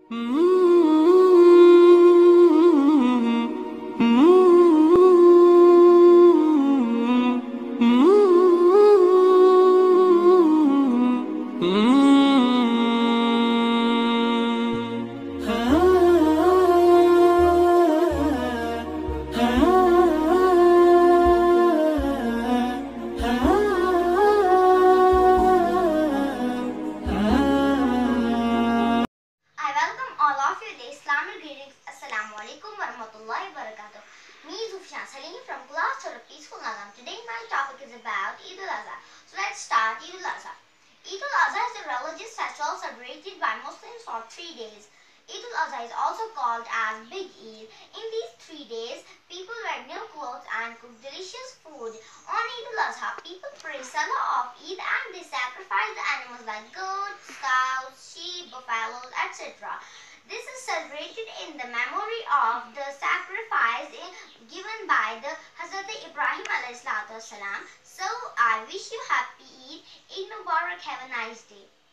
welcome all of you the Islamic greetings. Assalamu alaikum warahmatullahi wabarakatuh. Me Zufshan Salim from class to Peaceful Nazam. Today my topic is about Eid al-Azha. So let's start Eid al-Azha. Eid al-Azha is a religious festival celebrated by Muslims for 3 days. Eid al-Azha is also called as Big Eid. In these 3 days, people wear new clothes and cook delicious food. On Eid al-Azha, people pray Salah of Eid and they sacrifice the animals like goats, cows, sheep, buffaloes, etc. This is celebrated in the memory of the sacrifice given by the Hazrat Ibrahim alayhi salatu wasalam. So I wish you happy Eid. Eid Mubarak. Have a nice day.